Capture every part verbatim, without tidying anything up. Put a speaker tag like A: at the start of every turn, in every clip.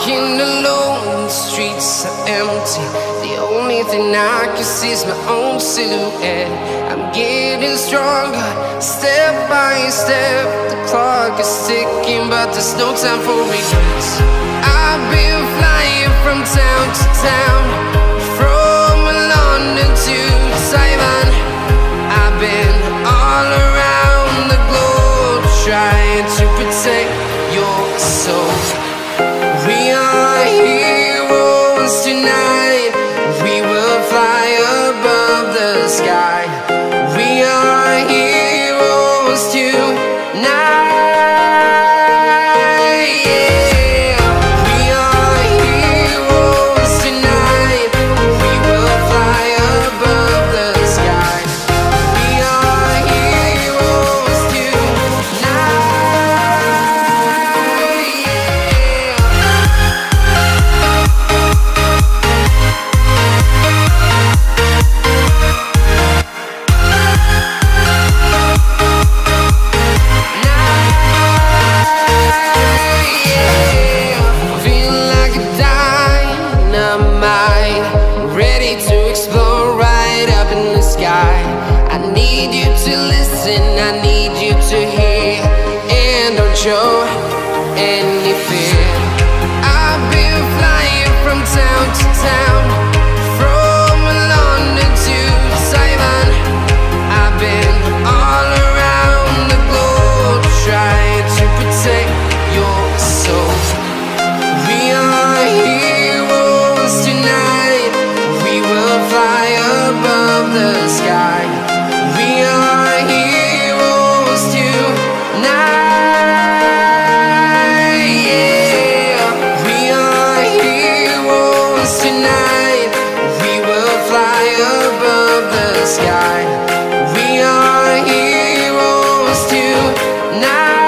A: walking alone, the streets are empty. The only thing I can see is my own silhouette. I'm getting stronger, step by step. The clock is ticking, but there's no time for regrets. I've been flying from town to town, from London to Taiwan. I've been all around the globe, trying to protect your soul. We are heroes tonight. We will fly above the sky. We are heroes tonight. Yeah. We are heroes tonight. We will fly above the sky. We are heroes tonight. I need you to listen, I need you to hear, and don't show any fear. I've been flying from town to town, from London to Taiwan. I've been all around the globe, trying to protect your soul. We are heroes tonight. We will fly above the sky. We are heroes tonight. Yeah. We are heroes tonight. We will fly above the sky. We are heroes tonight.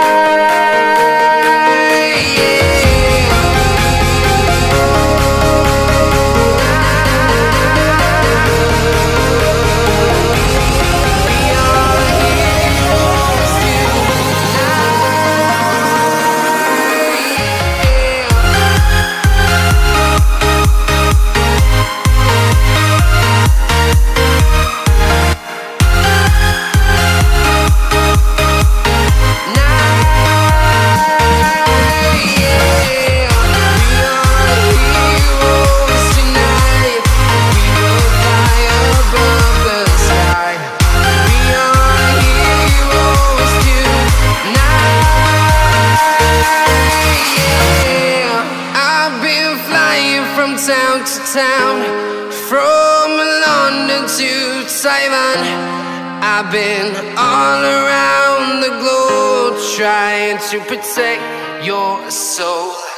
A: From town to town, from London to Taiwan. I've been all around the globe, trying to protect your soul.